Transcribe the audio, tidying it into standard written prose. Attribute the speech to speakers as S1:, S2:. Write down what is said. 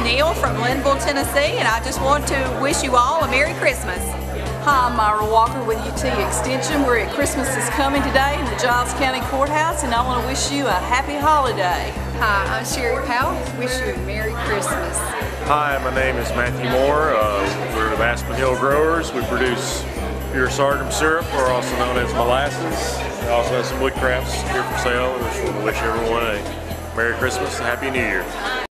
S1: Neal from Linville, Tennessee, and I just want to wish you all a Merry Christmas.
S2: Hi, I'm Myra Walker with UT Extension. We're at Christmas is Coming today in the Giles County Courthouse, and I want to wish you a happy holiday.
S3: Hi, I'm Sherry Powell. Wish you a Merry Christmas.
S4: Hi, my name is Matthew Moore. We're the Aspen Hill Growers. We produce pure sorghum syrup, or also known as molasses. We also have some wood crafts here for sale. We just want to wish everyone a Merry Christmas and Happy New Year.